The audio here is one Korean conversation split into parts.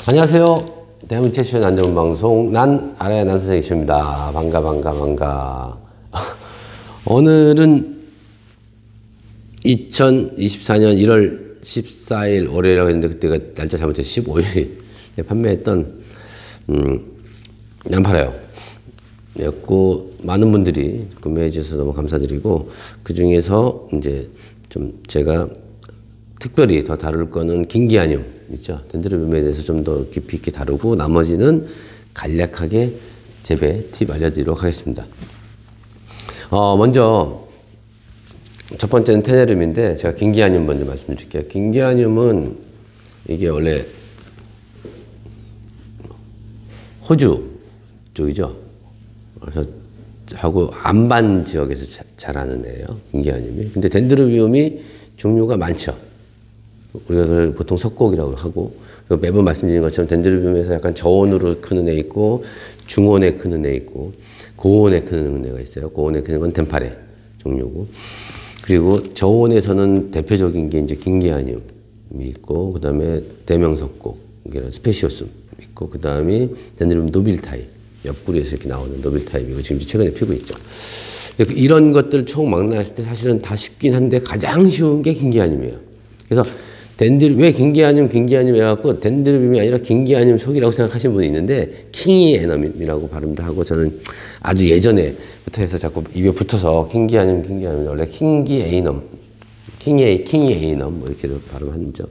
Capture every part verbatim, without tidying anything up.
안녕하세요. 대한민국 최초의 난전문 방송 난 알아야 난 선생님 최초입니다. 반가 반가 반가. 오늘은 이천이십사 년 일월 십사일 월요일이라고 했는데 그때가 날짜 잘못해서 십오일에 판매했던 음, 양파라요 였고 많은 분들이 구매해 주셔서 너무 감사드리고, 그 중에서 이제 좀 제가 특별히 더 다룰 거는 긴기아늄 있죠. 덴드로비움에 대해서 좀 더 깊이 있게 다루고, 나머지는 간략하게 재배 팁 알려드리도록 하겠습니다. 어, 먼저 첫 번째는 테네륨인데, 제가 긴기아늄 먼저 말씀드릴게요. 긴기아늄은 이게 원래 호주 쪽이죠. 그래서 하고 안반 지역에서 자, 자라는 애예요, 긴기아늄이. 근데 덴드로비움이 종류가 많죠. 우리가 그걸 보통 석곡이라고 하고, 매번 말씀드린 것처럼 덴드로비움에서 약간 저온으로 크는 애 있고, 중온에 크는 애 있고, 고온에 크는 애가 있어요. 고온에 크는 건 덴파레 종류고, 그리고 저온에서는 대표적인 게 이제 긴기아늄이 있고, 그 다음에 대명석곡, 이런 스페시오스um 있고, 그 다음에 덴드로비움 노빌 타입, 옆구리에서 이렇게 나오는 노빌 타입이고, 지금 최근에 피고 있죠. 이런 것들 총 망라했을 때 사실은 다 쉽긴 한데 가장 쉬운 게 긴기아늄이에요. 그래서 덴드로, 왜 긴기아늄, 긴기아늄 해갖고 덴드로비움이 아니라 긴기아늄 속이라고 생각하시는 분이 있는데, 킹이애넘이라고 발음도 하고, 저는 아주 예전에부터 해서 자꾸 입에 붙어서 긴기아늄, 긴기아늄, 원래 킹기에이넘, 킹이, 킹이에이넘, 뭐 이렇게도 발음하죠.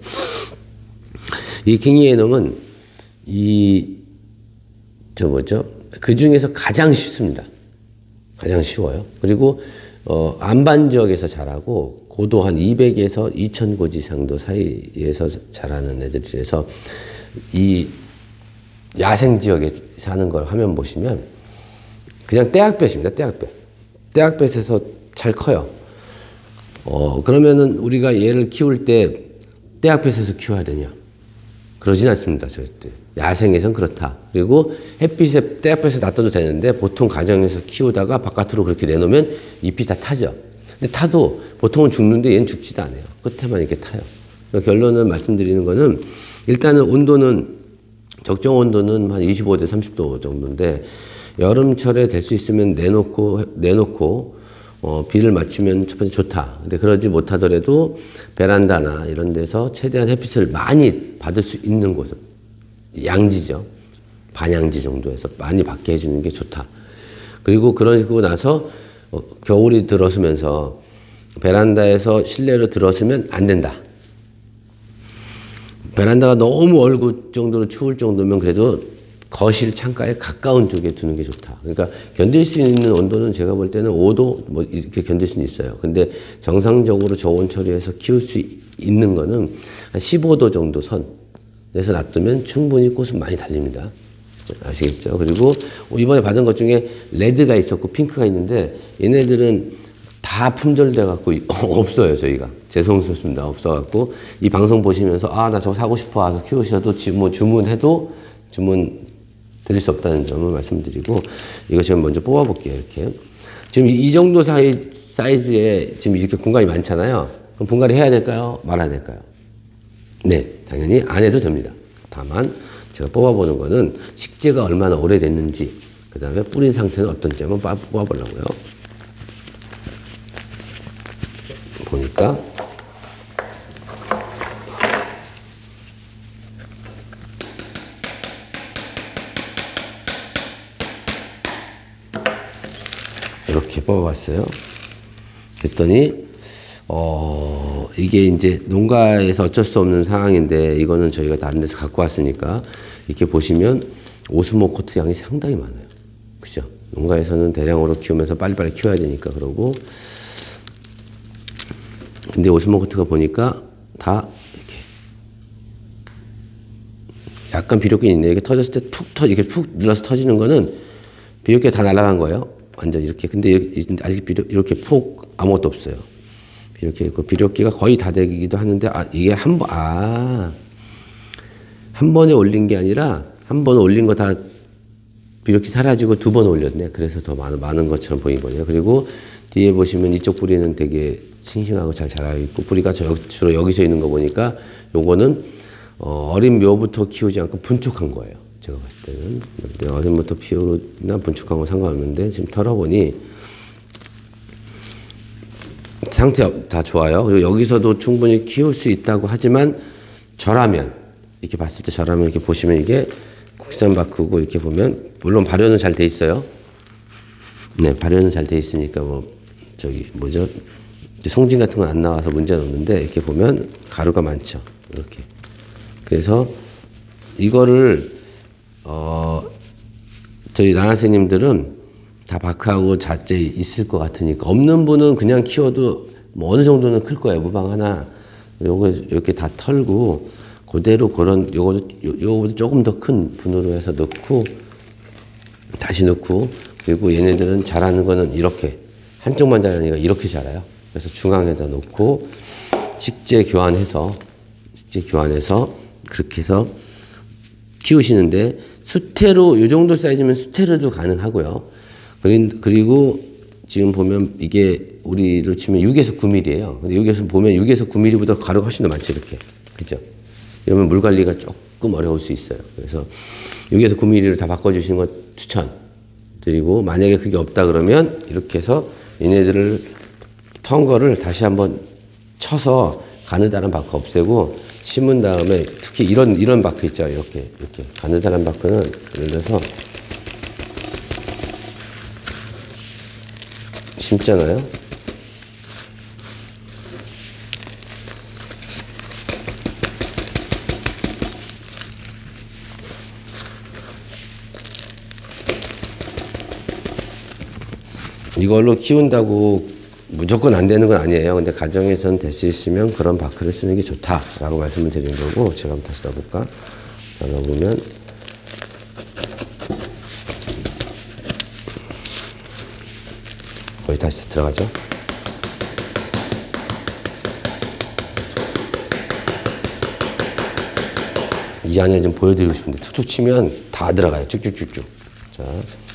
이 킹이에이넘은 이, 저 뭐죠? 그 중에서 가장 쉽습니다. 가장 쉬워요. 그리고, 어, 안반 지역에서 자라고, 고도 한 이백에서 이천 고지 상도 사이에서 자라는 애들이라서, 이 야생 지역에 사는 걸 화면 보시면 그냥 떼약볕입니다. 떼약볕. 떼약볕에서 잘 커요. 어, 그러면은 우리가 얘를 키울 때 떼약볕에서 키워야 되냐? 그러진 않습니다. 절대. 야생에선 그렇다. 그리고 햇빛에 떼약볕에 놔둬도 되는데, 보통 가정에서 키우다가 바깥으로 그렇게 내놓으면 잎이 다 타죠. 근데 타도 보통은 죽는데 얘는 죽지도 않아요. 끝에만 이렇게 타요. 결론은 말씀드리는 거는, 일단은 온도는, 적정 온도는 한 이십오 대 삼십 도 정도인데, 여름철에 될 수 있으면 내놓고, 내놓고, 어, 비를 맞추면 첫 번째 좋다. 근데 그러지 못하더라도 베란다나 이런 데서 최대한 햇빛을 많이 받을 수 있는 곳은, 양지죠. 반양지 정도에서 많이 받게 해주는 게 좋다. 그리고 그러고 나서 어, 겨울이 들어서면서 베란다에서 실내로 들어서면 안 된다. 베란다가 너무 얼굴 정도로 추울 정도면 그래도 거실 창가에 가까운 쪽에 두는 게 좋다. 그러니까 견딜 수 있는 온도는 제가 볼 때는 오 도 뭐 이렇게 견딜 수는 있어요. 근데 정상적으로 저온 처리해서 키울 수 있는 거는 한 십오 도 정도 선에서 놔두면 충분히 꽃은 많이 달립니다. 아시겠죠? 그리고 이번에 받은 것 중에 레드가 있었고 핑크가 있는데, 얘네들은 다 품절돼 갖고 없어요. 저희가 죄송스럽습니다. 없어갖고 이 방송 보시면서 아, 나 저거 사고 싶어 와서 키우셔도 뭐 주문해도 주문 드릴 수 없다는 점을 말씀드리고, 이거 지금 먼저 뽑아볼게요. 이렇게 지금 이 정도 사이, 사이즈에 지금 이렇게 공간이 많잖아요. 그럼 분갈이 해야 될까요? 말아야 될까요? 네, 당연히 안 해도 됩니다. 다만 제가 뽑아보는 거는 식재가 얼마나 오래됐는지, 그 다음에 뿌린 상태는 어떤지 한번 뽑아보려고요. 보니까 이렇게 뽑아봤어요. 그랬더니 어, 이게 이제 농가에서 어쩔 수 없는 상황인데, 이거는 저희가 다른 데서 갖고 왔으니까, 이렇게 보시면 오스모 코트 양이 상당히 많아요. 그죠? 농가에서는 대량으로 키우면서 빨리빨리 키워야 되니까 그러고, 근데 오스모 코트가 보니까 다 이렇게 약간 비료끼 있네. 이게 터졌을 때 푹 터, 이렇게 푹 눌러서 터지는 거는 비료끼 다 날아간 거예요. 완전 이렇게. 근데 아직 비료, 이렇게 폭 아무것도 없어요. 이렇게 있고, 비료끼가 거의 다 되기도 하는데, 아, 이게 한 번, 아, 한 번에 올린 게 아니라, 한 번 올린 거 다 비료끼 사라지고 두 번 올렸네. 그래서 더 많은, 많은 것처럼 보인 거네요. 그리고 뒤에 보시면 이쪽 뿌리는 되게 싱싱하고 잘 자라고 있고, 뿌리가 저, 주로 여기서 있는 거 보니까 요거는 어, 어린 묘부터 키우지 않고 분축한 거예요. 제가 봤을 때는. 근데 어린부터 키우나 분축한 건 상관없는데 지금 털어보니 상태 다 좋아요. 그리고 여기서도 충분히 키울 수 있다고 하지만 저라면 이렇게 봤을 때 저라면 이렇게 보시면 이게 국산 바크고 이렇게 보면 물론 발효는 잘 돼 있어요. 네, 발효는 잘 돼 있으니까 뭐 저기 뭐죠? 송진 같은 건 안 나와서 문제는 없는데 이렇게 보면 가루가 많죠. 이렇게. 그래서 이거를 어 저희 나나새님들은 다 바크하고 자재 있을 것 같으니까 없는 분은 그냥 키워도 뭐 어느 정도는 클 거예요. 무방 하나 요거 이렇게 다 털고 그대로 그런 요거도 요거도 조금 더 큰 분으로 해서 넣고 다시 넣고 그리고 얘네들은 자라는 거는 이렇게 한쪽만 자라니까 이렇게 자라요. 그래서 중앙에다 놓고 식재 교환해서 식재 교환해서 그렇게 해서 키우시는데 수태로 이 정도 사이즈면 수태로도 가능하고요. 그리고 지금 보면 이게 우리를 치면 육에서 구 밀리미터예요. 근데 여기서 보면 육에서 구 밀리미터보다 가루가 훨씬 더 많죠, 이렇게. 그죠? 이러면 물 관리가 조금 어려울 수 있어요. 그래서 육에서 구 밀리미터로 다 바꿔주시는 거 추천드리고, 만약에 그게 없다 그러면 이렇게 해서 얘네들을 턴 거를 다시 한번 쳐서 가느다란 바크 없애고 심은 다음에 특히 이런 이런 바크 있죠. 이렇게 이렇게 가느다란 바크는 예를 들어서 심잖아요. 이걸로 키운다고 무조건 안 되는 건 아니에요. 근데 가정에서는 될 수 있으면 그런 바크를 쓰는 게 좋다라고 말씀을 드린 거고, 제가 한번 다시 넣어볼까? 넣어보면 거의 다시 들어가죠. 이 안에 좀 보여드리고 싶은데 툭툭 치면 다 들어가요. 쭉쭉쭉쭉. 자.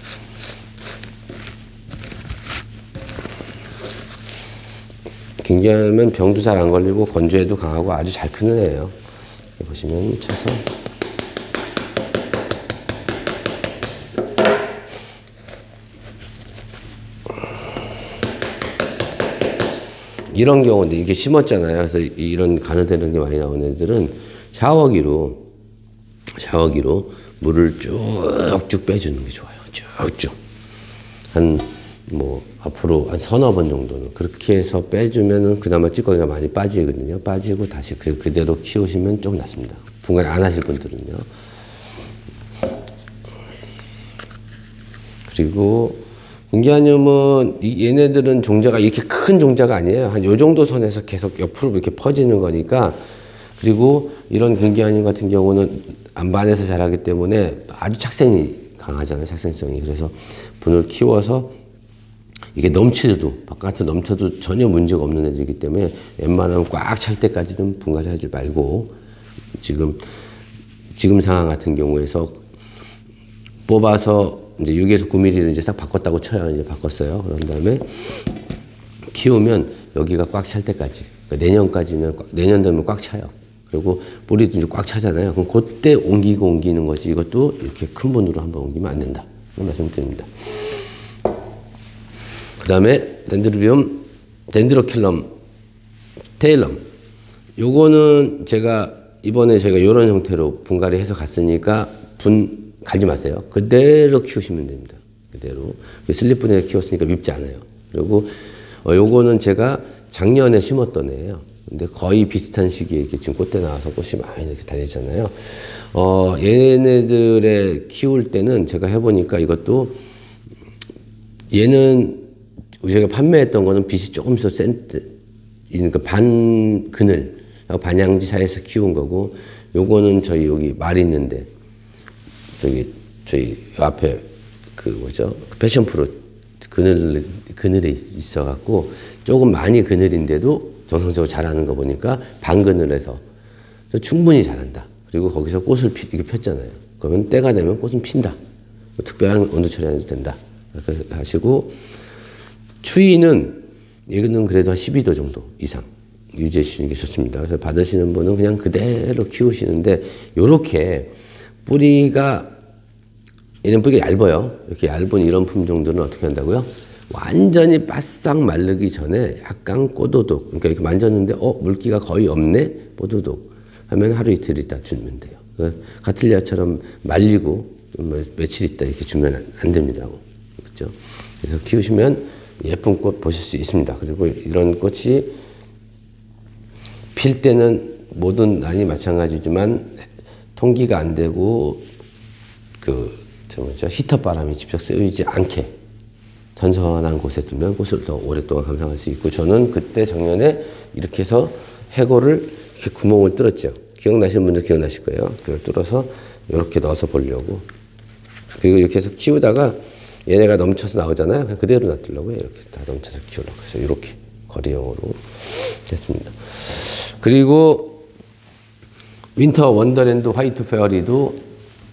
굉장하면 병도 잘 안 걸리고 건조에도 강하고 아주 잘 크는 애예요. 보시면 쳐서 이런 경우인데 이게 심었잖아요. 그래서 이런 가느다란 게 많이 나오는 애들은 샤워기로 샤워기로 물을 쭉쭉 빼주는 게 좋아요. 쭉쭉 한 뭐 앞으로 한 서너 번 정도는 그렇게 해서 빼주면은 그나마 찌꺼기가 많이 빠지거든요. 빠지고 다시 그 그대로 키우시면 좀 낫습니다. 분갈이 안 하실 분들은요. 그리고 인기아늄은 얘네들은 종자가 이렇게 큰 종자가 아니에요. 한 요 정도 선에서 계속 옆으로 이렇게 퍼지는 거니까. 그리고 이런 인기아늄 같은 경우는 안반에서 자라기 때문에 아주 착생이 강하잖아요. 착생성이. 그래서 분을 키워서 이게 넘쳐도 바깥으로 넘쳐도 전혀 문제가 없는 애들이기 때문에 웬만하면 꽉 찰 때까지는 분갈이 하지 말고, 지금 지금 상황 같은 경우에서 뽑아서 이제 육에서 구 밀리미터를 이제 싹 바꿨다고 쳐요. 이제 바꿨어요. 그런 다음에 키우면 여기가 꽉 찰 때까지, 그러니까 내년까지는 내년 되면 꽉 차요. 그리고 뿌리도 이제 꽉 차잖아요. 그럼 그때 옮기고 옮기는 거지, 이것도 이렇게 큰 분으로 한번 옮기면 안 된다. 그런 말씀 드립니다. 그 다음에 덴드로비움, 덴드로킬럼, 테일럼. 요거는 제가 이번에 제가 요런 형태로 분갈이 해서 갔으니까 분 갈지 마세요. 그대로 키우시면 됩니다. 그대로. 슬립분에 키웠으니까 밉지 않아요. 그리고 어, 요거는 제가 작년에 심었던 애예요. 근데 거의 비슷한 시기에 이렇게 지금 꽃대 나와서 꽃이 많이 이렇게 다니잖아요. 어, 얘네들의 키울 때는 제가 해보니까 이것도 얘는 제가 판매했던 거는 빛이 조금 더 센, 그러니까 반 그늘, 반양지 사이에서 키운 거고, 요거는 저희 여기 말 있는데, 저기, 저희 앞에 그 뭐죠? 패션 프로 그늘, 그늘에 있어갖고, 조금 많이 그늘인데도 정상적으로 자라는 거 보니까 반 그늘에서 충분히 자란다. 그리고 거기서 꽃을 피, 이렇게 폈잖아요. 그러면 때가 되면 꽃은 핀다. 뭐 특별한 온도 처리 안 해도 된다. 이렇게 하시고, 추위는 얘는 그래도 한 십이 도 정도 이상. 유지해 주시는 게 좋습니다. 그래서 받으시는 분은 그냥 그대로 키우시는데, 요렇게 뿌리가, 얘는 뿌리가 얇아요. 이렇게 얇은 이런 품종들은 어떻게 한다고요? 완전히 바싹 마르기 전에 약간 꼬도독, 그러니까 이렇게 만졌는데 어 물기가 거의 없네, 뽀도독 하면 하루 이틀 있다 주면 돼요. 가틀리아처럼 말리고 뭐 며칠 있다 이렇게 주면 안, 안 됩니다. 그렇죠? 그래서 키우시면 예쁜 꽃 보실 수 있습니다. 그리고 이런 꽃이 필 때는 모든 난이 마찬가지지만 통기가 안 되고 그 저 뭐죠, 히터 바람이 직접 쐬이지 않게 선선한 곳에 두면 꽃을 더 오랫동안 감상할 수 있고, 저는 그때 작년에 이렇게 해서 해골을 이렇게 구멍을 뚫었죠. 기억나시는 분들 기억나실 거예요. 그걸 뚫어서 이렇게 넣어서 보려고. 그리고 이렇게 해서 키우다가 얘네가 넘쳐서 나오잖아요. 그냥 그대로 놔두려고 이렇게 다 넘쳐서 키우려고 해서 이렇게 거리형으로 됐습니다. 그리고 윈터 원더랜드 화이트 페어리도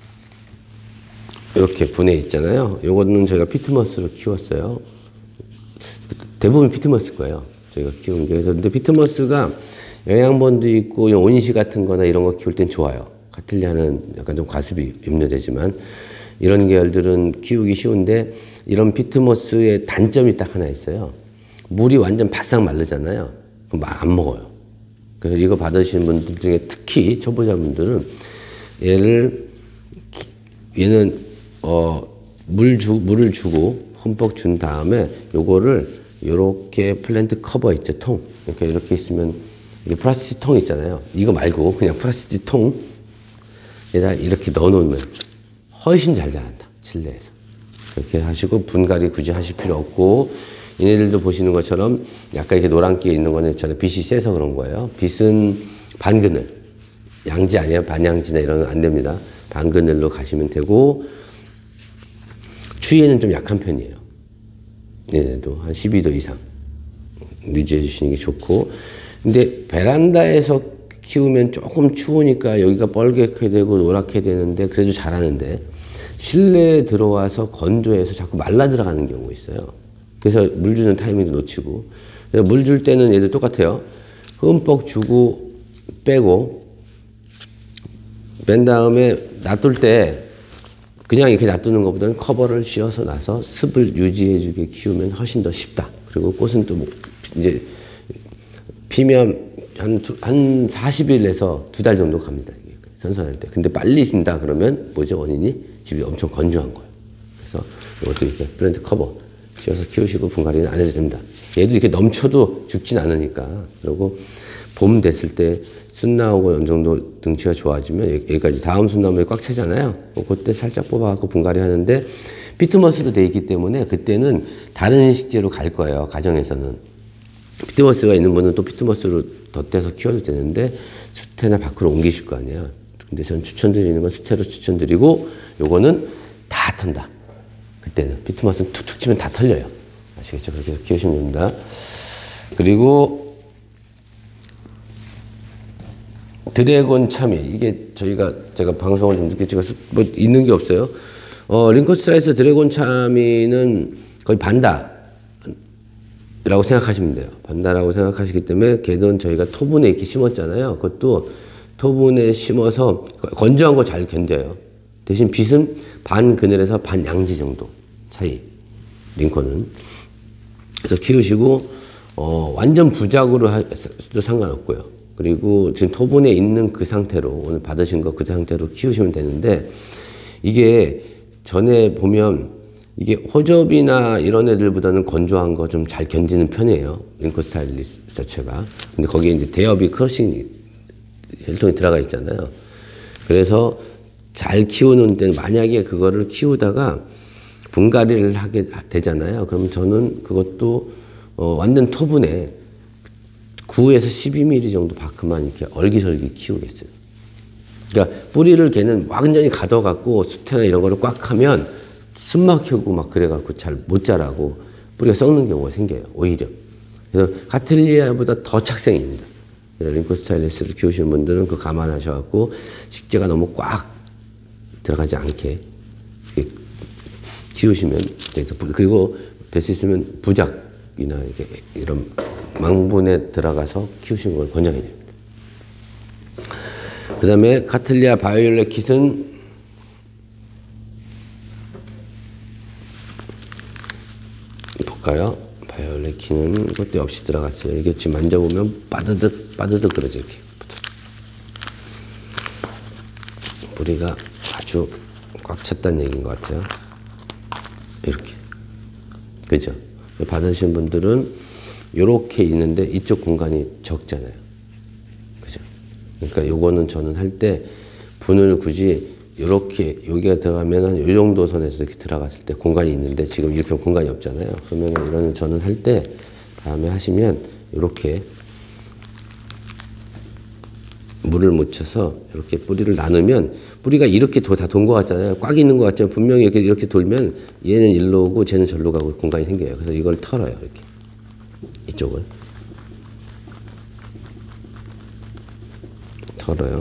이렇게 분해 있잖아요. 요거는 저희가 피트머스로 키웠어요. 대부분 피트머스 거예요. 저희가 키운 게. 근데 피트머스가 영양분도 있고 온시 같은 거나 이런 거 키울 땐 좋아요. 가틀리아는 약간 좀 과습이 염려되지만 이런 계열들은 키우기 쉬운데, 이런 피트머스의 단점이 딱 하나 있어요. 물이 완전 바싹 마르잖아요. 그럼 막 안 먹어요. 그래서 이거 받으시는 분들 중에 특히 초보자분들은 얘를, 얘는 어, 물 주, 물을 주고 흠뻑 준 다음에 요거를 요렇게 플랜트 커버 있죠, 통. 이렇게 이렇게 있으면, 이게 플라스틱 통 있잖아요. 이거 말고 그냥 플라스틱 통에다 이렇게 넣어 놓으면 훨씬 잘 자란다, 실내에서. 이렇게 하시고 분갈이 굳이 하실 필요 없고, 얘네들도 보시는 것처럼 약간 이렇게 노란기에 있는 거는 저는 빛이 세서 그런 거예요. 빛은 반그늘, 양지 아니에요. 반양지나 이런 건 안 됩니다. 반그늘로 가시면 되고, 추위에는 좀 약한 편이에요. 얘네도 한 십이 도 이상 유지해 주시는 게 좋고, 근데 베란다에서 키우면 조금 추우니까 여기가 뻘겋게 되고 노랗게 되는데 그래도 잘하는데, 실내에 들어와서 건조해서 자꾸 말라 들어가는 경우가 있어요. 그래서 물 주는 타이밍도 놓치고, 물 줄 때는 얘도 똑같아요. 흠뻑 주고 빼고, 뺀 다음에 놔둘 때 그냥 이렇게 놔두는 것보다는 커버를 씌워서 놔서 습을 유지해주게 키우면 훨씬 더 쉽다. 그리고 꽃은 또 뭐 이제 피면 한, 두, 한 사십 일에서 두 달 정도 갑니다. 선선할 때. 근데 빨리 진다 그러면 뭐죠, 원인이? 집이 엄청 건조한 거예요. 그래서 이것도 이렇게 플랜트 커버 씌워서 키우시고 분갈이는 안 해도 됩니다. 얘도 이렇게 넘쳐도 죽진 않으니까. 그리고 봄 됐을 때 순 나오고 어느 정도 등치가 좋아지면 여기까지 다음 순나무에 꽉 차잖아요. 그때 살짝 뽑아갖고 분갈이 하는데, 피트머스로 돼 있기 때문에 그때는 다른 식재로 갈 거예요, 가정에서는. 피트머스가 있는 분은 또 피트머스로 덧대서 키워도 되는데 수태나 밖으로 옮기실 거 아니에요. 근데 저는 추천드리는 건 수태로 추천드리고, 요거는 다 턴다. 그때는 피트머스는 툭툭 치면 다 털려요. 아시겠죠? 그렇게 해서 키우시면 됩니다. 그리고 드래곤 참이, 이게 저희가 제가 방송을 좀 늦게 찍어서 뭐 있는 게 없어요. 어, 링커스트라이스 드래곤 참이는 거의 반다라고 생각하시면 돼요. 반다라고 생각하시기 때문에, 걔는 저희가 토분에 이렇게 심었잖아요. 그것도 토분에 심어서 건조한 거 잘 견뎌요. 대신 빛은 반 그늘에서 반 양지 정도 차이, 링컨은. 그래서 키우시고, 어, 완전 부작으로 해도 상관없고요. 그리고 지금 토분에 있는 그 상태로, 오늘 받으신 거 그 상태로 키우시면 되는데, 이게 전에 보면 이게 호접이나 이런 애들보다는 건조한 거 좀 잘 견디는 편이에요, 링컨 스타일리스 자체가. 근데 거기에 이제 대엽이 크러싱 혈통이 들어가 있잖아요. 그래서 잘 키우는 데, 만약에 그거를 키우다가 분갈이를 하게 되잖아요. 그럼 저는 그것도 어, 완전 토분에 구에서 십이 밀리미터 정도 밖만 이렇게 얼기설기 키우겠어요. 그러니까 뿌리를 걔는 완전히 가둬갖고 수태나 이런 거를 꽉 하면 숨 막히고 막 그래갖고 잘 못 자라고 뿌리가 썩는 경우가 생겨요, 오히려. 그래서 가틀리아보다 더 착생입니다. 링컨 스타일리스를 키우시는 분들은 그 감안하셔갖고 식재가 너무 꽉 들어가지 않게 키우시면 돼서, 그리고 될 수 있으면 부작이나 이렇게 이런 망분에 들어가서 키우시는 걸 권장해 줍니다. 그 다음에 카틀리아 바이올렛 킷은 볼까요? 바이올렛 킷은 그때 없이 들어갔어요. 이게 지금 만져보면 빠드득 빠드득 그러죠. 이렇게 뿌리가 아주 꽉 찼다는 얘기인 것 같아요. 이렇게. 그죠? 받으신 분들은 이렇게 있는데 이쪽 공간이 적잖아요. 그죠? 그러니까 요거는 저는 할 때 분을 굳이 이렇게 여기가 들어가면 한 요 정도 선에서 이렇게 들어갔을 때 공간이 있는데 지금 이렇게 공간이 없잖아요. 그러면 이런 저는 할 때 다음에 하시면 이렇게 물을 묻혀서 이렇게 뿌리를 나누면 뿌리가 이렇게 다 돈 것 같잖아요. 꽉 있는 것 같죠. 분명히 이렇게 이렇게 돌면 얘는 일로 오고 쟤는 절로 가고 공간이 생겨요. 그래서 이걸 털어요. 이렇게 이쪽을 털어요.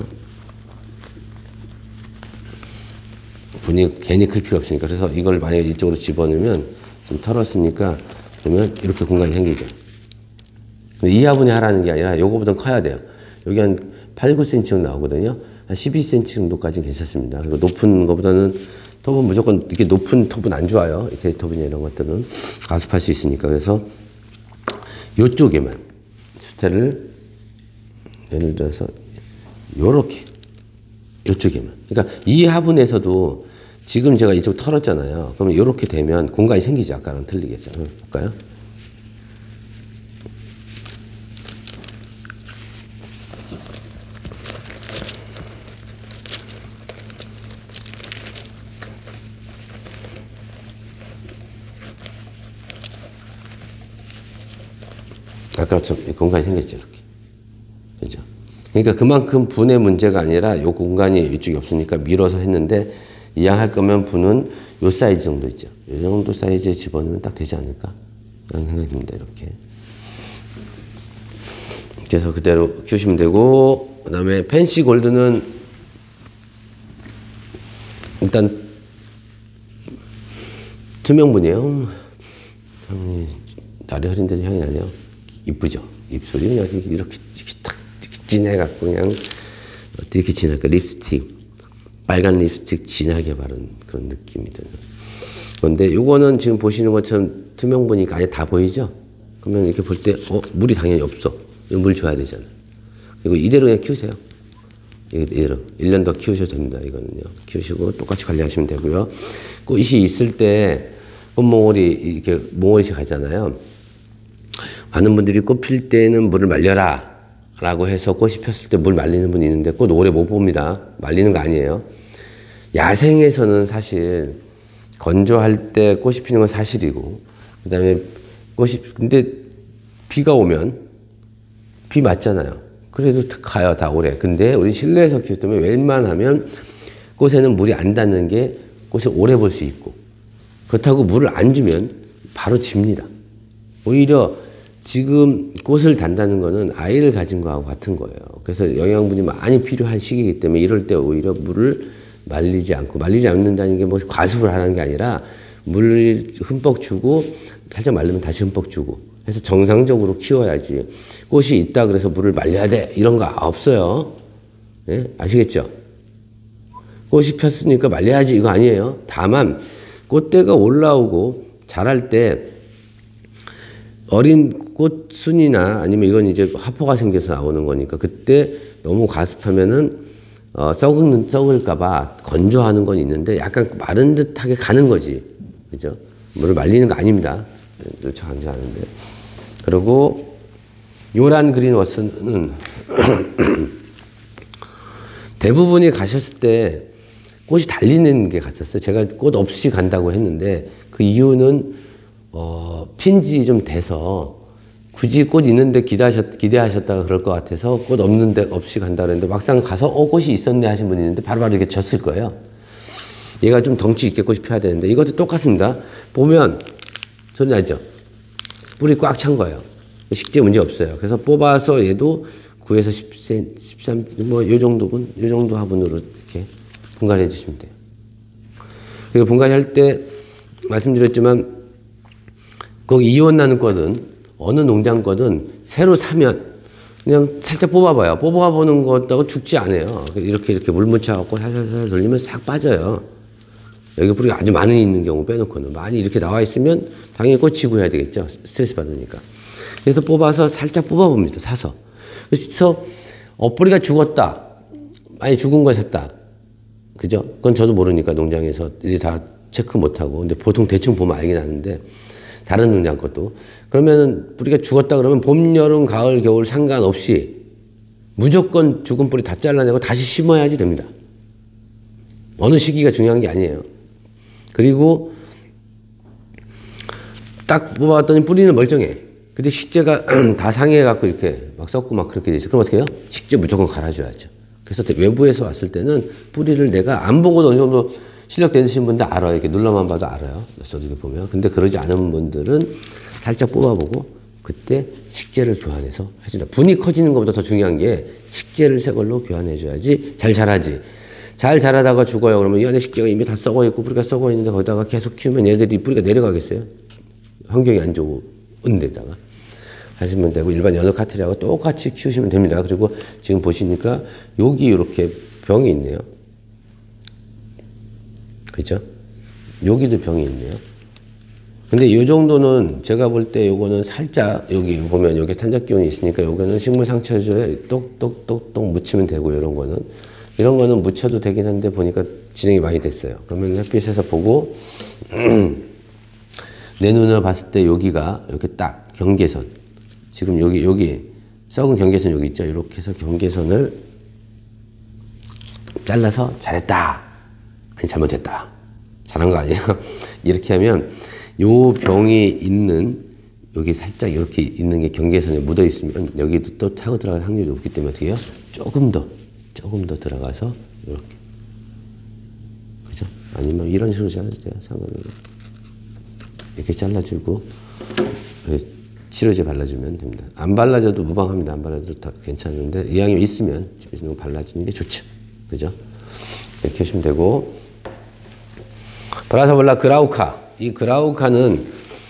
분이 괜히 클 필요 없으니까. 그래서 이걸 만약에 이쪽으로 집어넣으면 좀 털었으니까 그러면 이렇게 공간이 생기죠. 이하분이 하라는 게 아니라 요거보다 커야 돼요. 여기 한 팔, 구 센티미터 정도 나오거든요. 한 십이 센티미터 정도까지는 괜찮습니다. 그리고 높은 것보다는 톱은 무조건 이렇게 높은 톱은 안 좋아요. 데이톱이나 이런 것들은 가습할 수 있으니까. 그래서 요쪽에만 수태를 예를 들어서 요렇게 요쪽에만. 그러니까 이 화분에서도 지금 제가 이쪽 털었잖아요. 그러면 요렇게 되면 공간이 생기죠. 아까랑 틀리겠죠. 볼까요? 아까처럼 공간이 생겼죠. 이렇게. 그죠? 그러니까 그만큼 분의 문제가 아니라 요 공간이 이쪽이 없으니까 밀어서 했는데 이왕할 거면 분은 요 사이즈 정도 있죠. 요 정도 사이즈에 집어넣으면 딱 되지 않을까? 라는 생각이 듭니다. 이렇게. 그래서 그대로 키우시면 되고, 그 다음에 펜시 골드는 일단 투명분이에요. 향이, 날이 흐린데도 향이 나네요. 이쁘죠? 입술이 그냥 이렇게 탁 진해갖고 그냥 어떻게 진할까? 립스틱. 빨간 립스틱 진하게 바른 그런 느낌이 드는. 그런데 요거는 지금 보시는 것처럼 투명분이니까 아예 다 보이죠? 그러면 이렇게 볼 때, 어, 물이 당연히 없어. 물 줘야 되잖아. 그리고 이대로 그냥 키우세요. 이대로. 일 년 더 키우셔도 됩니다. 이거는요. 키우시고 똑같이 관리하시면 되고요. 꽃이 있을 때 꽃몽울이 이렇게 몽울이 가잖아요. 많은 분들이 꽃 필 때는 물을 말려라 라고 해서 꽃이 폈을 때 물 말리는 분이 있는데 꽃 오래 못 봅니다. 말리는 거 아니에요. 야생에서는 사실 건조할 때 꽃이 피는 건 사실이고, 그 다음에 꽃이, 근데 비가 오면 비 맞잖아요. 그래도 가요, 다 오래. 근데 우리 실내에서 키웠다면 웬만하면 꽃에는 물이 안 닿는 게 꽃을 오래 볼 수 있고, 그렇다고 물을 안 주면 바로 집니다. 오히려 지금 꽃을 단다는 거는 아이를 가진 거하고 같은 거예요. 그래서 영양분이 많이 필요한 시기이기 때문에 이럴 때 오히려 물을 말리지 않고, 말리지 않는다는 게 뭐 과습을 하는 게 아니라 물을 흠뻑 주고 살짝 말리면 다시 흠뻑 주고 해서 정상적으로 키워야지. 꽃이 있다 그래서 물을 말려야 돼 이런 거 없어요. 예? 아시겠죠? 꽃이 폈으니까 말려야지 이거 아니에요. 다만 꽃대가 올라오고 자랄 때 어린 꽃순이나 아니면 이건 이제 화포가 생겨서 나오는 거니까 그때 너무 가습하면은 어, 썩은, 썩을까봐 건조하는 건 있는데 약간 마른 듯하게 가는 거지. 그죠? 물을 말리는 거 아닙니다. 저 건조하는데. 그리고 요란 그린워스는 대부분이 가셨을 때 꽃이 달리는 게 갔었어요. 제가 꽃 없이 간다고 했는데 그 이유는 어, 핀지 좀 돼서 굳이 꽃 있는데 기대하셨, 기대하셨다가 그럴 것 같아서 꽃 없는데 없이 간다 그랬는데 막상 가서 어, 꽃이 있었네 하신 분이 있는데 바로바로 이렇게 졌을 거예요. 얘가 좀 덩치 있게 꽃이 펴야 되는데 이것도 똑같습니다. 보면 소리 나죠? 뿌리 꽉 찬 거예요. 식재 문제 없어요. 그래서 뽑아서 얘도 구에서 십 센티미터, 십삼 뭐 요 정도분, 요 정도 화분으로 이렇게 분갈이 해주시면 돼요. 그리고 분갈이 할 때 말씀드렸지만 꼭 이온 나는 꽃은 어느 농장 거든 새로 사면 그냥 살짝 뽑아봐요. 뽑아보는 것하고 죽지 않아요. 이렇게 이렇게 물 묻혀갖고 살살살 돌리면 싹 빠져요. 여기 뿌리가 아주 많이 있는 경우 빼놓고는. 많이 이렇게 나와 있으면 당연히 꽂히고 해야 되겠죠. 스트레스 받으니까. 그래서 뽑아서 살짝 뽑아봅니다. 사서. 그래서 어, 뿌리가 죽었다. 많이 죽은 걸 샀다. 그죠? 그건 저도 모르니까 농장에서 이제 다 체크 못하고. 근데 보통 대충 보면 알긴 아는데 다른 농장 것도. 그러면은 뿌리가 죽었다 그러면 봄, 여름, 가을, 겨울 상관없이 무조건 죽은 뿌리 다 잘라내고 다시 심어야지 됩니다. 어느 시기가 중요한 게 아니에요. 그리고 딱 뽑아봤더니 뿌리는 멀쩡해. 근데 식재가 다 상해갖고 이렇게 막 썩고 막 그렇게 돼 있어. 그럼 어떻게 해요? 식재 무조건 갈아줘야죠. 그래서 외부에서 왔을 때는 뿌리를 내가 안 보고도 어느 정도 실력 되시는 분들 알아요. 이렇게 눌러만 봐도 알아요. 저도 이렇게 보면. 근데 그러지 않은 분들은 살짝 뽑아보고 그때 식재를 교환해서 해준다. 분이 커지는 것보다 더 중요한 게 식재를 새 걸로 교환해줘야지 잘 자라지. 잘 자라다가 죽어요. 그러면 이 안에 식재가 이미 다 썩어 있고 뿌리가 썩어 있는데 거기다가 계속 키우면 얘들이 뿌리가 내려가겠어요? 환경이 안 좋은 데다가 하시면 되고 일반 연어 카트리하고 똑같이 키우시면 됩니다. 그리고 지금 보시니까 여기 이렇게 병이 있네요. 그죠? 여기도 병이 있네요. 근데 이 정도는 제가 볼 때 요거는 살짝 여기 보면 여기 탄적 기운이 있으니까 요거는 식물 상처조에 똑똑똑똑 묻히면 되고 이런 거는 이런 거는 묻혀도 되긴 한데 보니까 진행이 많이 됐어요. 그러면 햇빛에서 보고 내 눈으로 봤을 때 여기가 이렇게 딱 경계선 지금 여기 여기 썩은 경계선 여기 있죠. 이렇게 해서 경계선을 잘라서 잘했다 아니 잘못했다 잘한 거 아니에요. 이렇게 하면 요 병이 있는 여기 살짝 이렇게 있는 게 경계선에 묻어 있으면 여기도 또 타고 들어갈 확률이 높기 때문에 어떻게 해요? 조금 더 조금 더 들어가서 이렇게 그죠? 아니면 이런 식으로 잘라도 돼요. 상관없어요. 이렇게 잘라주고 치료제 발라주면 됩니다. 안 발라줘도 무방합니다. 안 발라줘도 다 괜찮은데 이왕이면 있으면 집에서 있는 거 발라주는 게 좋죠. 그죠? 이렇게 하시면 되고 브라사볼라 그라우카 이 그라우카는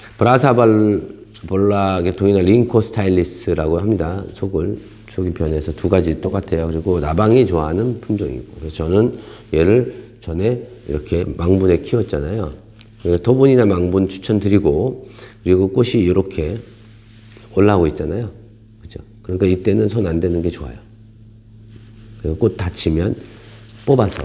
브라사볼라 계통이나 링코 스타일리스라고 합니다. 속을 속이 변해서 두 가지 똑같아요. 그리고 나방이 좋아하는 품종이고 그래서 저는 얘를 전에 이렇게 망분에 키웠잖아요. 그러니까 토분이나 망분 추천드리고 그리고 꽃이 이렇게 올라오고 있잖아요. 그죠? 그러니까 이때는 손 안 대는 게 좋아요. 그리고 꽃 다치면 뽑아서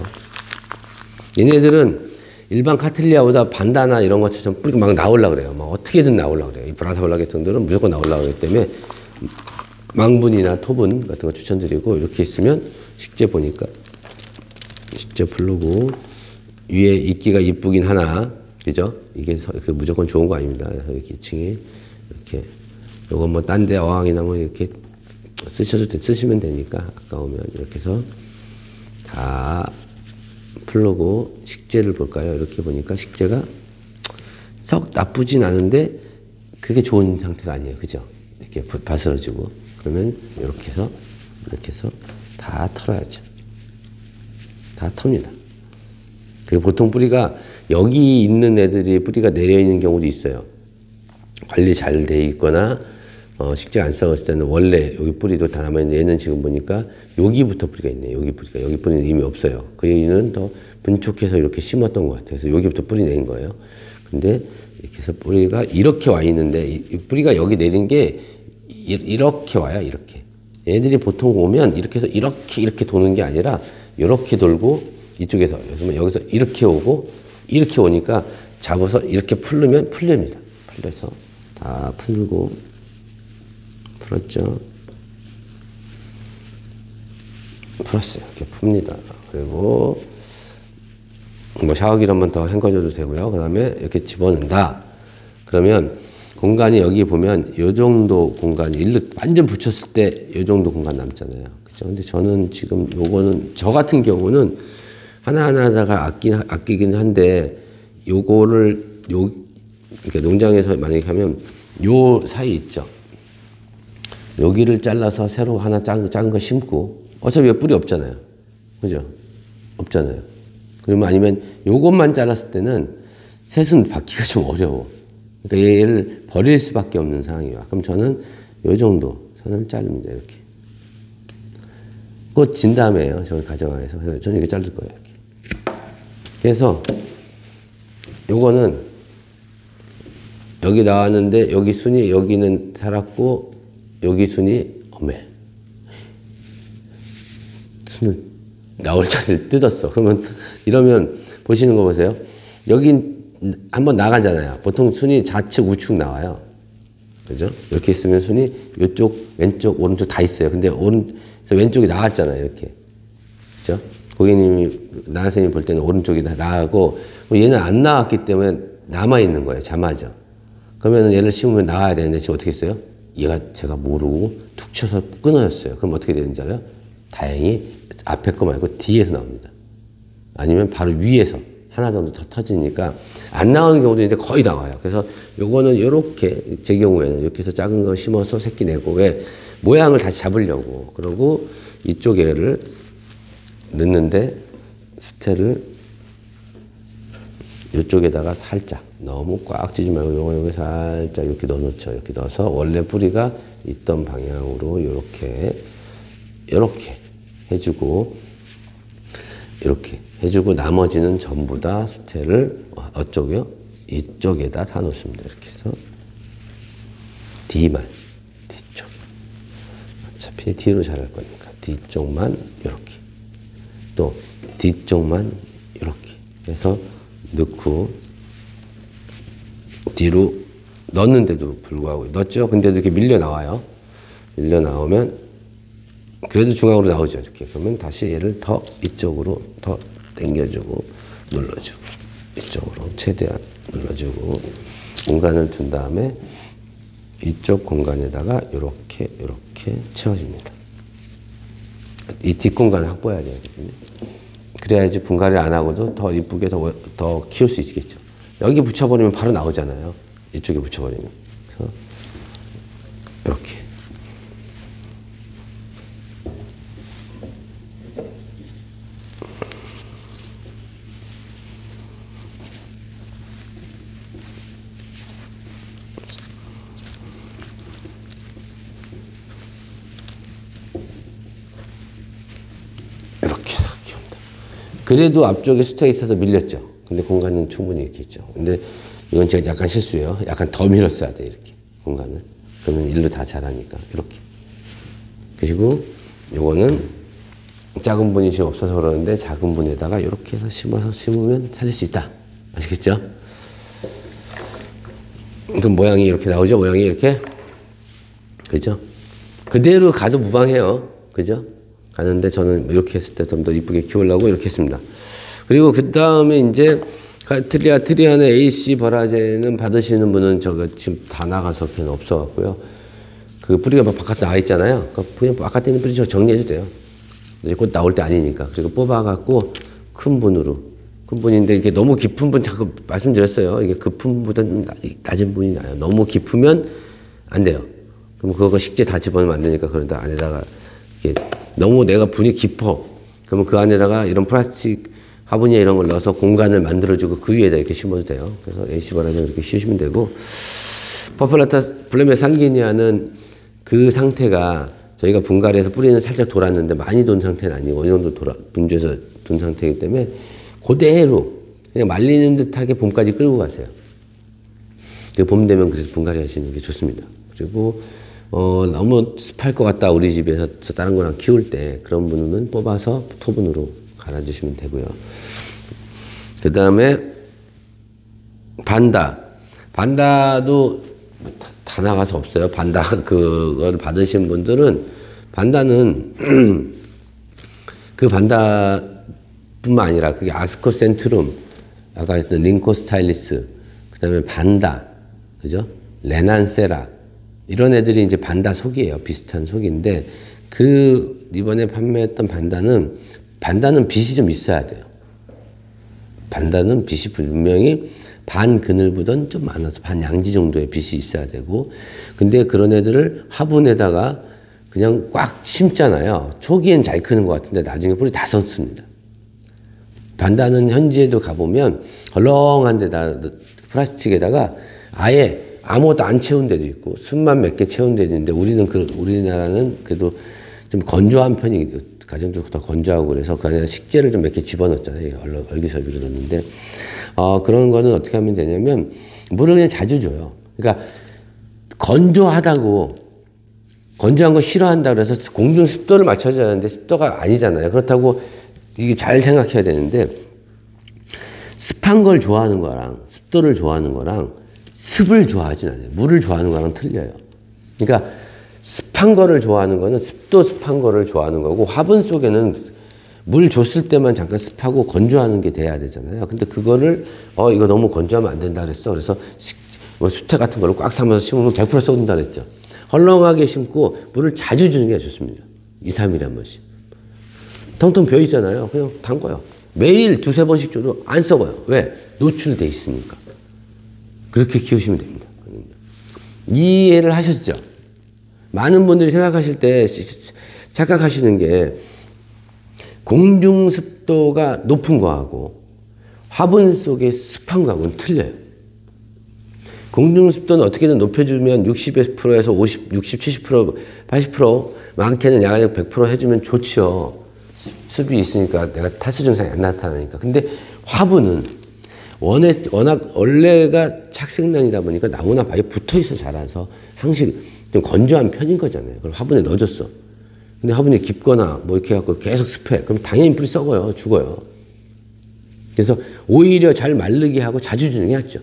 얘네들은 일반 카틀리아보다 반다나 이런 것처럼 뿌리가 막 나오려고 그래요. 막 어떻게든 나오려고 그래요. 이 브라사볼라 계통들은 무조건 나오려고 하기 때문에 망분이나 토분 같은 거 추천드리고 이렇게 있으면 식재 보니까 식재 풀르고 위에 이끼가 이쁘긴 하나 그죠? 이게 무조건 좋은 거 아닙니다. 여기 이 층에 이렇게 요건 뭐 딴 데 어항이나 뭐 이렇게 쓰셔도 돼, 쓰시면 되니까 아까우면 이렇게 해서 다 풀르고 식재를 볼까요? 이렇게 보니까 식재가 썩 나쁘진 않은데 그게 좋은 상태가 아니에요. 그죠? 이렇게 바스러지고 그러면 이렇게 해서 이렇게 해서 다 털어야죠. 다 텁니다. 그리고 보통 뿌리가 여기 있는 애들이 뿌리가 내려 있는 경우도 있어요. 관리 잘 돼 있거나 어, 식재가 안 썩었을 때는 원래 여기 뿌리도 다 남아있는데 얘는 지금 보니까 여기부터 뿌리가 있네요. 여기 뿌리가. 여기 뿌리는 이미 없어요. 그 얘기는 더 분촉해서 이렇게 심었던 것 같아요. 그래서 여기부터 뿌리 낸 거예요. 근데 이렇게 해서 뿌리가 이렇게 와 있는데 이 뿌리가 여기 내린 게 이, 이렇게 와요. 이렇게. 얘들이 보통 오면 이렇게 해서 이렇게 이렇게 도는 게 아니라 이렇게 돌고 이쪽에서 여기서 이렇게 오고 이렇게 오니까 잡아서 이렇게 풀르면 풀립니다. 풀려서 다 풀고 풀었죠. 풀었어요. 이렇게 풉니다. 그리고 뭐 샤워기를 한번 더 헹궈줘도 되고요. 그 다음에 이렇게 집어넣는다. 그러면 공간이 여기 보면 이 정도 공간이 일로 완전 붙였을 때 이 정도 공간 남잖아요. 그죠? 근데 저는 지금 요거는 저 같은 경우는 하나하나 하다가 아끼, 아끼긴 한데 요거를 요 그러니까 농장에서 만약에 하면 요 사이 있죠. 여기를 잘라서 새로 하나 작은, 작은 거 심고 어차피 뿌리 없잖아요. 그죠? 없잖아요. 그러면 아니면 요것만 잘랐을 때는 셋은 받기가 좀 어려워. 그러니까 얘를 버릴 수밖에 없는 상황이에요. 그럼 저는 요 정도 선을 자릅니다. 이렇게. 곧 진 다음에요. 저는 가정하에서. 저는 이렇게 자를 거예요. 이렇게. 그래서 요거는 여기 나왔는데 여기 순이 여기는 살았고 여기 순이 어메 순을 나올 자리를 뜯었어. 그러면 이러면 보시는 거 보세요. 여기 한번 나가잖아요. 보통 순이 좌측 우측 나와요. 그죠? 이렇게 있으면 순이 이쪽 왼쪽 오른쪽 다 있어요. 근데 오른 왼쪽이 나왔잖아요. 이렇게. 그죠? 고객님이 나 선생님이 볼 때는 오른쪽이 다 나가고 얘는 안 나왔기 때문에 남아 있는 거예요. 자마죠. 그러면 얘를 심으면 나와야 되는데 지금 어떻게 했어요? 얘가 제가 모르고 툭 쳐서 끊어졌어요. 그럼 어떻게 되는지 알아요? 다행히 앞에 거 말고 뒤에서 나옵니다. 아니면 바로 위에서 하나 정도 더 터지니까 안 나오는 경우도 있는데 거의 나와요. 그래서 요거는 요렇게 제 경우에는 이렇게 해서 작은 거 심어서 새끼 내고 왜 모양을 다시 잡으려고 그러고 이쪽 애를 넣는데 스테를 이쪽에다가 살짝 너무 꽉 쥐지 말고 요거 여기 살짝 이렇게 넣어놓죠. 이렇게 넣어서 원래 뿌리가 있던 방향으로 이렇게 이렇게 해주고 이렇게 해주고 나머지는 전부 다 스테를 어쪽이요? 이쪽에다 다 놓습니다. 이렇게 해서 D만 뒤쪽 어차피 뒤로 자랄 거니까 뒤쪽만 이렇게 또 뒤쪽만 이렇게 해서 넣고 뒤로 넣었는데도 불구하고 넣었죠? 근데도 이렇게 밀려 나와요. 밀려 나오면 그래도 중앙으로 나오죠. 이렇게 그러면 다시 얘를 더 이쪽으로 더 당겨주고 눌러주고 이쪽으로 최대한 눌러주고 공간을 준 다음에 이쪽 공간에다가 이렇게 이렇게 채워줍니다. 이 뒷공간을 확보해야 되거든요. 그래야지 분갈이 안 하고도 더 이쁘게 더, 더 키울 수 있겠죠. 여기 붙여버리면 바로 나오잖아요. 이쪽에 붙여버리면. 그래서 이렇게. 그래도 앞쪽에 수태가 있어서 밀렸죠. 근데 공간은 충분히 이렇게 있죠. 근데 이건 제가 약간 실수예요. 약간 더 밀었어야 돼, 이렇게. 공간을. 그러면 일로 다 자라니까. 이렇게. 그리고 요거는 작은 분이 지금 없어서 그러는데 작은 분에다가 이렇게 해서 심어서 심으면 살릴 수 있다. 아시겠죠? 그럼 모양이 이렇게 나오죠? 모양이 이렇게. 그죠? 그대로 가도 무방해요. 그죠? 가는데 저는 이렇게 했을 때 좀 더 이쁘게 키우려고 이렇게 했습니다. 그리고 그 다음에 이제 트리아, 트리안의 에이씨 버라제는 받으시는 분은 저거 지금 다 나가서 걔는 없어갖고요. 그 뿌리가 막 바깥에 나와 있잖아요. 그냥 바깥에 있는 뿌리 저 정리해도 돼요. 곧 나올 때 아니니까. 그리고 뽑아갖고 큰 분으로. 큰 분인데 이게 너무 깊은 분 자꾸 말씀드렸어요. 이게 깊은 분보다 낮은 분이 나요. 너무 깊으면 안 돼요. 그럼 그거 식재 다 집어넣으면 안 되니까 그런데 안에다가 이렇게 너무 내가 분이 깊어. 그러면 그 안에다가 이런 플라스틱 화분이나 이런 걸 넣어서 공간을 만들어주고 그 위에다 이렇게 심어도 돼요. 그래서 에이씨 버라제 이렇게 씌우시면 되고, 퍼플라타 블레메 상기니아는 그 상태가 저희가 분갈이해서 뿌리는 살짝 돌았는데 많이 돈 상태는 아니고 어느 정도 돌아, 분주해서 돈 상태이기 때문에 그대로 그냥 말리는 듯하게 봄까지 끌고 가세요. 봄 되면 그래서 분갈이 하시는 게 좋습니다. 그리고 어, 너무 습할 것 같다 우리 집에서 다른 거랑 키울 때 그런 분은 뽑아서 토분으로 갈아주시면 되고요. 그 다음에 반다. 반다도 다 나가서 없어요. 반다 그걸 받으신 분들은 반다는 그 반다뿐만 아니라 그게 아스코센트룸, 아까 했던 링코스타일리스, 그 다음에 반다, 그죠? 레난세라 이런 애들이 이제 반다 속이에요. 비슷한 속인데 그 이번에 판매했던 반다는 반다는 빛이 좀 있어야 돼요. 반다는 빛이 분명히 반 그늘보다는 좀 많아서 반 양지 정도의 빛이 있어야 되고, 근데 그런 애들을 화분에다가 그냥 꽉 심잖아요. 초기엔 잘 크는 것 같은데 나중에 뿌리 다 섰습니다. 반다는 현지에도 가보면 헐렁한 데다 플라스틱에다가 아예 아무것도 안 채운 데도 있고 숯만 몇 개 채운 데도 있는데 우리는 그 우리나라는 그래도 좀 건조한 편이 가정적으로 더 건조하고 그래서 그냥 식재를 좀 몇 개 집어넣었잖아요. 얼기설비로 넣는데 어, 그런 거는 어떻게 하면 되냐면 물을 그냥 자주 줘요. 그러니까 건조하다고 건조한 거 싫어한다 그래서 공중 습도를 맞춰줘야 하는데 습도가 아니잖아요. 그렇다고 이게 잘 생각해야 되는데 습한 걸 좋아하는 거랑 습도를 좋아하는 거랑 습을 좋아하진 않아요. 물을 좋아하는 거랑 틀려요. 그러니까 습한 거를 좋아하는 거는 습도 습한 거를 좋아하는 거고 화분 속에는 물 줬을 때만 잠깐 습하고 건조하는 게 돼야 되잖아요. 근데 그거를 어 이거 너무 건조하면 안 된다 그랬어. 그래서 식, 뭐 수태 같은 걸로 꽉 삼아서 심으면 백 퍼센트 썩는다 그랬죠. 헐렁하게 심고 물을 자주 주는 게 좋습니다. 이, 삼 일에 한 번씩. 텅텅 비어 있잖아요. 그냥 담궈요. 매일 두세 번씩 줘도 안 썩어요. 왜? 노출돼 있으니까. 그렇게 키우시면 됩니다. 이해를 하셨죠? 많은 분들이 생각하실 때 착각하시는 게 공중 습도가 높은 거하고 화분 속에 습한 거하고는 틀려요. 공중 습도는 어떻게든 높여주면 육십 퍼센트에서 오십, 육십, 칠십 퍼센트, 팔십 퍼센트 많게는 야간에 백 퍼센트 해주면 좋죠. 습이 있으니까 내가 탈수 증상이 안 나타나니까. 근데 화분은 원래, 워낙 원래가 착색난이다 보니까 나무나 바위에 붙어있어 자라서 항상 좀 건조한 편인 거잖아요. 그럼 화분에 넣어줬어. 근데 화분이 깊거나 뭐 이렇게 해갖고 계속 습해. 그럼 당연히 뿌리 썩어요. 죽어요. 그래서 오히려 잘 마르게 하고 자주 주는 게 낫죠.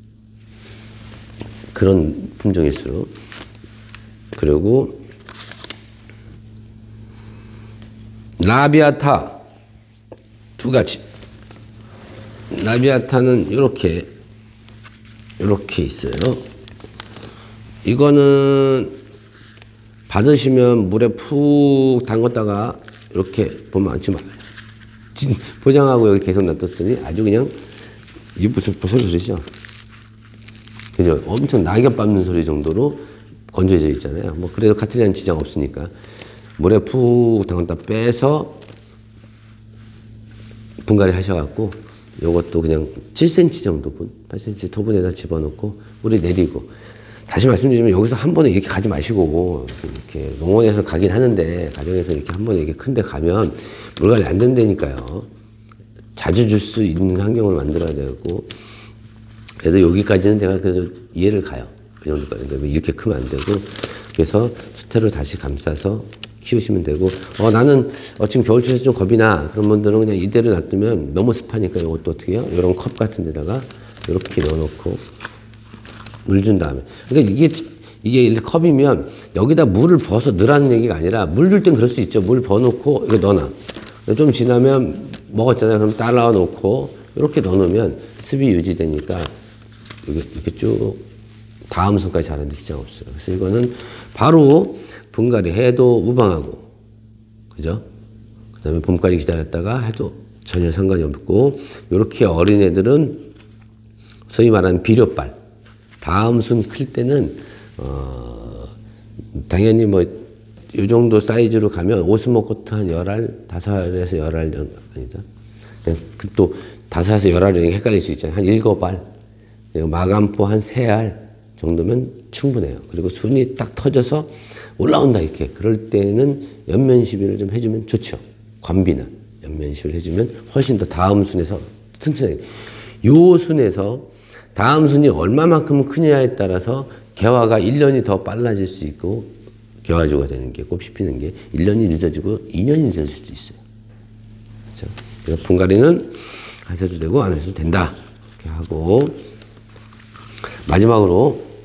그런 품종일수록. 그리고 라비아타 두 가지. 라비아타는 이렇게 이렇게 있어요. 이거는 받으시면 물에 푹 담갔다가 이렇게 보면 않지 말아요. 포장하고 여기 계속 놔뒀으니 아주 그냥 이게 무슨 무슨 소리죠? 그죠? 엄청 낙엽 밟는 소리 정도로 건조해져 있잖아요. 뭐 그래도 카트리아는 지장 없으니까 물에 푹 담갔다 빼서 분갈이 하셔갖고 요것도 그냥 칠 센티미터 정도분, 팔 센티미터 토분에다 집어넣고 물에 내리고. 다시 말씀드리면 여기서 한 번에 이렇게 가지 마시고 이렇게 농원에서 가긴 하는데 가정에서 이렇게 한 번에 이렇게 큰데 가면 물 관리 안 된다니까요. 자주 줄 수 있는 환경을 만들어야 되고. 그래도 여기까지는 제가 그래도 이해를 가요. 그 정도까지. 이렇게 크면 안 되고. 그래서 수태로 다시 감싸서 키우시면 되고. 어, 나는 어, 지금 겨울철에서 좀 겁이 나. 그런 분들은 그냥 이대로 놔두면 너무 습하니까 이것도 어떻게 해요? 이런 컵 같은 데다가 이렇게 넣어놓고 물 준 다음에. 그러니까 이게, 이게 컵이면 여기다 물을 부어서 넣으라는 얘기가 아니라 물 줄 땐 그럴 수 있죠. 물 부어놓고 이거 넣어놔. 좀 지나면 먹었잖아요. 그럼 따라 놓고 이렇게 넣어놓으면 습이 유지되니까 이렇게, 이렇게 쭉 다음 순까지 자라는데 지장 없어요. 그래서 이거는 바로 분갈이 해도 무방하고, 그죠? 그 다음에 봄까지 기다렸다가 해도 전혀 상관이 없고, 이렇게 어린 애들은 소위 말하는 비료빨. 다음 순 클 때는, 어, 당연히 뭐, 요 정도 사이즈로 가면 오스모코트 한 열 알, 다섯 알에서 열 알, 아니다. 그냥 또 다섯 알에서 열 알이 헷갈릴 수 있잖아요. 한 일곱 알. 마감포 한 세 알 정도면 충분해요. 그리고 순이 딱 터져서 올라온다 이렇게. 그럴 때는 연면 시비를 좀 해주면 좋죠. 관비나 연면 시비를 해주면 훨씬 더 다음 순에서 튼튼하게. 요 순에서 다음 순이 얼마만큼 크냐에 따라서 개화가 일 년이 더 빨라질 수 있고 개화주가 되는 게, 꽃이 피는 게 일 년이 늦어지고 이 년이 늦어질 수도 있어요. 그렇죠? 그래서 분갈이는 하셔도 되고 안 하셔도 된다. 이렇게 하고 마지막으로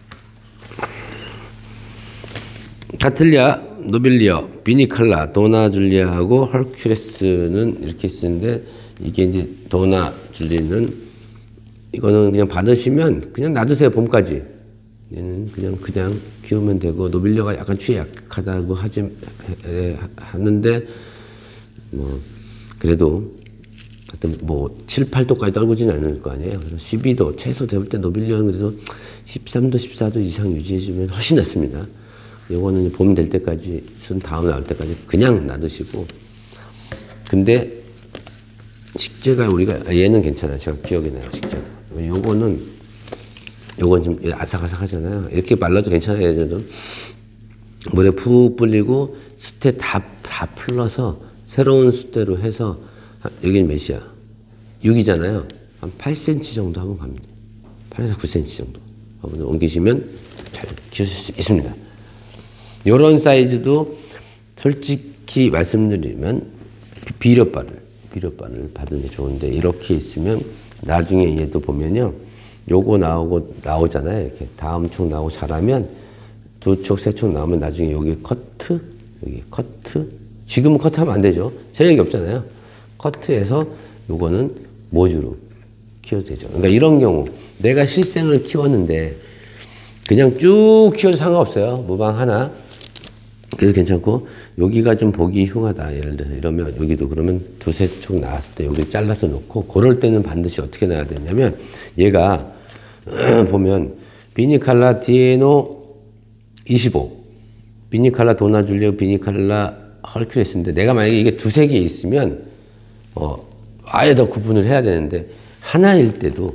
카틀리아, 노빌리어, 비니칼라, 도나줄리아하고 헐큘레스는 이렇게 쓰는데 이게 이제 도나줄리는 이거는 그냥 받으시면 그냥 놔두세요. 봄까지. 얘는 그냥 그냥 키우면 되고 노빌리어가 약간 취해 약하다고 하지 하는데 뭐 그래도 하여튼 뭐 칠, 팔 도까지 떨구지는 않을 거 아니에요. 그래서 십이 도 최소 되볼 때 노빌리어는 그래도 십삼 도, 십사 도 이상 유지해주면 훨씬 낫습니다. 요거는 봄 될 때까지, 순 다음 나올 때까지 그냥 놔두시고. 근데 식재가 우리가, 얘는 괜찮아요. 제가 기억이 나요, 식재가. 요거는 요건 좀 아삭아삭하잖아요. 이렇게 말라도 괜찮아요. 얘들은. 물에 푹 불리고 숫대 다, 다 풀러서 새로운 숫대로 해서 여기는 몇이야? 육이잖아요. 한 팔 센티미터 정도 하면 갑니다. 팔에서 구 센티미터 정도. 한번 옮기시면 잘 키우실 수 있습니다. 요런 사이즈도 솔직히 말씀드리면 비료바늘, 비료바늘 받으면 좋은데 이렇게 있으면 나중에 얘도 보면요. 요거 나오고 나오잖아요. 이렇게 다음 촉 나오고 잘하면 두 촉, 세 촉 나오면 나중에 여기 커트, 여기 커트. 지금은 커트하면 안 되죠. 세력이 없잖아요. 커트해서 요거는 모주로 키워도 되죠. 그러니까 이런 경우 내가 실생을 키웠는데 그냥 쭉 키워도 상관없어요. 무방 하나. 그래서 괜찮고 여기가 좀 보기 흉하다. 예를 들어서 이러면 여기도 그러면 두세 촉 나왔을 때 여기 잘라서 놓고 그럴 때는 반드시 어떻게 놔야 되냐면 얘가 보면 비니칼라 디에노 이십오 비니칼라 도나줄리오 비니칼라 헐큘레스인데 내가 만약에 이게 두세 개 있으면 어 아예 더 구분을 해야 되는데 하나일 때도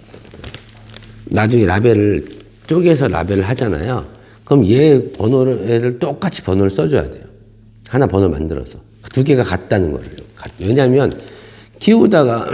나중에 라벨을 쪼개서 라벨을 하잖아요. 그럼 얘 번호를 얘를 똑같이 번호를 써줘야 돼요. 하나 번호 만들어서 두 개가 같다는 거를. 왜냐하면 키우다가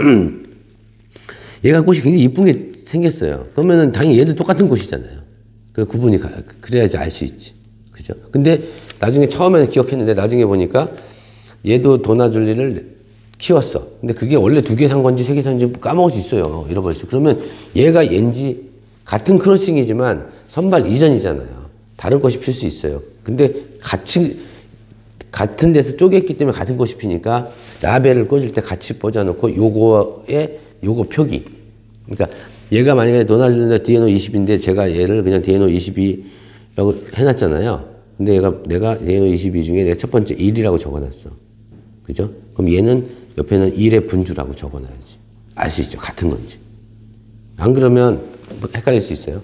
얘가 꽃이 굉장히 이쁜 게 생겼어요. 그러면은 당연히 얘도 똑같은 꽃이잖아요. 그 구분이 가, 그래야지 알 수 있지. 그죠? 근데 나중에 처음에는 기억했는데 나중에 보니까 얘도 도나줄리를 키웠어. 근데 그게 원래 두 개 산 건지 세 개 산 건지 까먹을 수 있어요. 잃어버렸어. 그러면 얘가 얘인지 같은 크로싱이지만 선발 이전이잖아요. 다른 꽃이 필 수 있어요. 근데 같이 같은 데서 쪼갰기 때문에 같은 꽃이 피니까 라벨을 꽂을 때 같이 꽂아놓고 요거에 요거 표기. 그러니까 얘가 만약에 도나줄리나 디에노 이십인데 제가 얘를 그냥 디에노 이십이라고 해놨잖아요. 근데 얘가 내가 디에노 이십이 중에 내가 첫 번째 일이라고 적어놨어. 그죠? 그럼 얘는 옆에는 일의 분주라고 적어놔야지. 알 수 있죠. 같은 건지. 안 그러면 뭐 헷갈릴 수 있어요.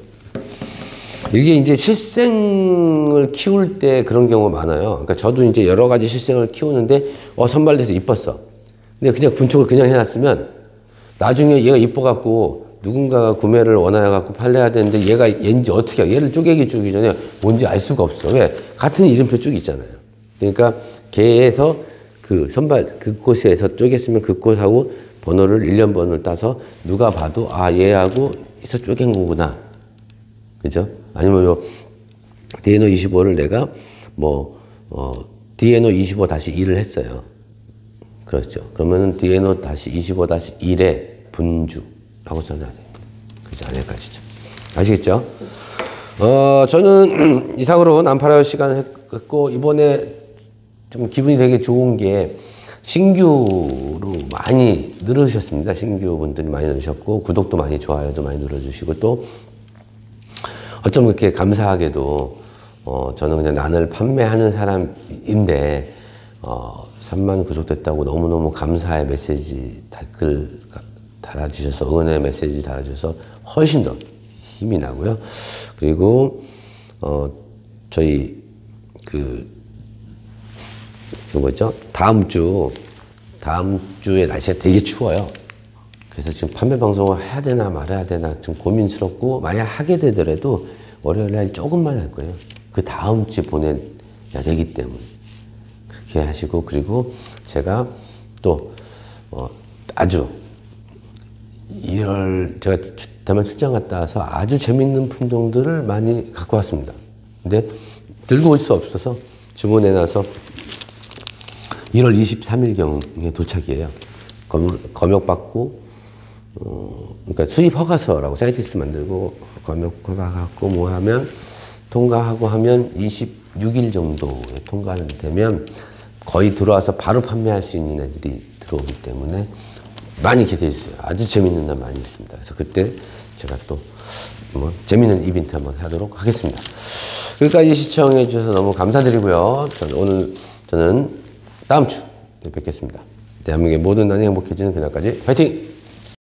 이게 이제 실생을 키울 때 그런 경우가 많아요. 그러니까 저도 이제 여러 가지 실생을 키우는데 어 선발돼서 이뻤어. 근데 그냥 군촉을 그냥 해놨으면 나중에 얘가 이뻐갖고 누군가가 구매를 원하여갖고 팔려야 되는데 얘가 얘인지 어떻게 해. 얘를 쪼개기 주기 전에 뭔지 알 수가 없어. 왜? 같은 이름표 쭉 있잖아요. 그러니까 걔에서 그 선발 그 곳에서 쪼갰으면 그 곳하고 번호를 일련 번호를 따서 누가 봐도 아 얘하고 해서 쪼갠 거구나. 그죠? 아니면 요 디에노 이십오를 내가 뭐 어 디에노 이십오 다시 일을 했어요. 그렇죠. 그러면은 디에노 다시 이십오 다시 일의 분주라고 써놔야 돼요. 그죠? 안에까지죠. 아시겠죠? 어 저는 이상으로 난파라요 시간을 했고 이번에 좀 기분이 되게 좋은 게 신규로 많이 늘으셨습니다. 신규 분들이 많이 늘으셨고 구독도 많이 좋아요도 많이 눌러주시고 또 어쩜 그렇게 감사하게도 어 저는 그냥 난을 판매하는 사람인데 어 삼만 구독됐다고 너무너무 감사의 메시지 댓글 달아주셔서 응원의 메시지 달아주셔서 훨씬 더 힘이 나고요. 그리고 어 저희 그 그 뭐죠? 다음 주, 다음 주에 날씨가 되게 추워요. 그래서 지금 판매 방송을 해야 되나 말아야 되나 좀 고민스럽고, 만약 하게 되더라도 월요일 날 조금만 할 거예요. 그 다음 주에 보내야 되기 때문에. 그렇게 하시고, 그리고 제가 또, 어, 아주 일월, 제가 대만 출장 갔다 와서 아주 재밌는 품종들을 많이 갖고 왔습니다. 근데 들고 올 수 없어서 주문해놔서 일월 이십삼일경에 도착이에요. 검역 받고, 어, 그러니까 수입 허가서라고 사이티스 만들고 검역 허가갖고 뭐 하면 통과하고 하면 이십육일 정도에 통과는 되면 거의 들어와서 바로 판매할 수 있는 애들이 들어오기 때문에 많이 기대해 주세요. 아주 재밌는 날 많이 있습니다. 그래서 그때 제가 또 뭐 재밌는 이벤트 한번 하도록 하겠습니다. 여기까지 시청해 주셔서 너무 감사드리고요. 저는 오늘 저는 다음 주에 뵙겠습니다. 대한민국의 모든 난이 행복해지는 그날까지 화이팅!